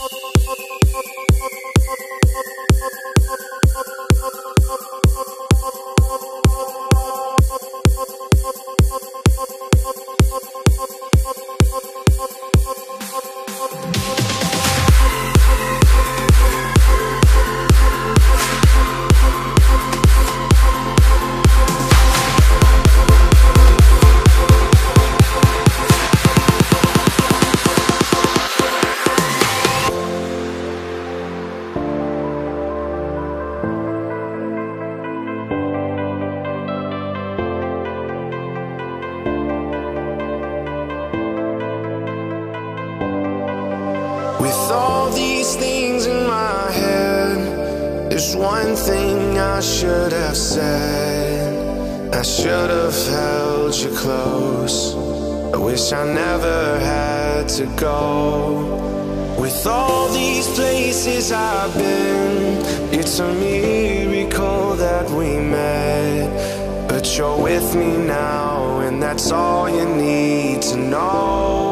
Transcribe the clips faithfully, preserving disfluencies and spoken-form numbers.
With all these things in my head, there's one thing I should have said. I should have held you close. I wish I never had to go. With all these places I've been, it's a miracle that we met. But you're with me now, and that's all you need to know.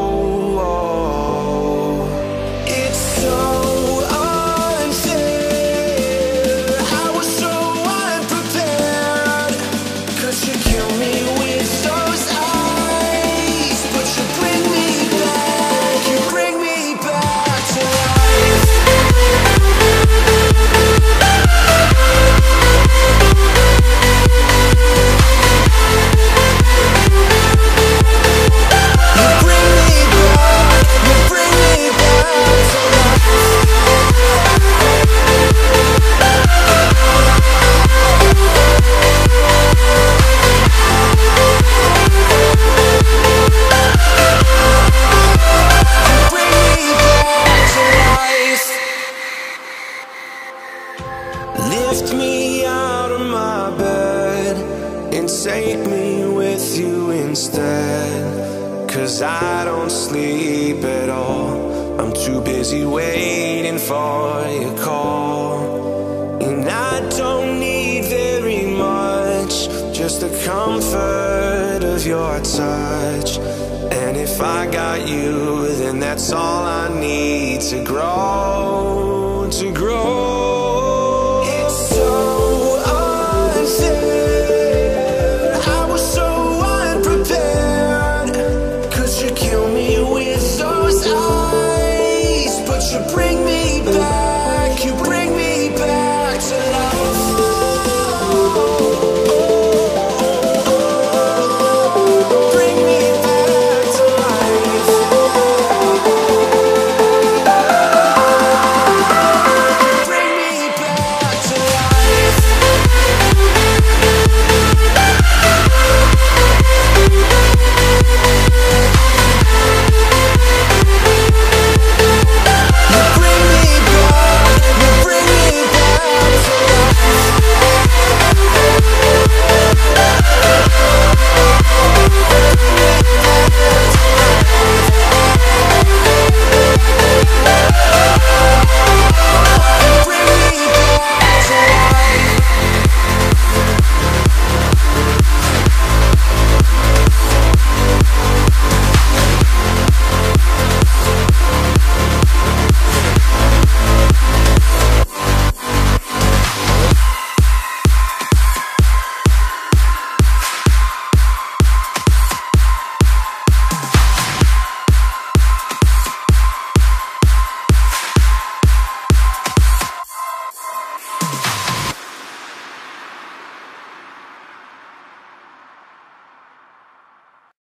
Lift me out of my bed and take me with you instead. Cause I don't sleep at all, I'm too busy waiting for your call. And I don't need very much, just the comfort of your touch. And if I got you, then that's all I need to grow, to grow. Supreme.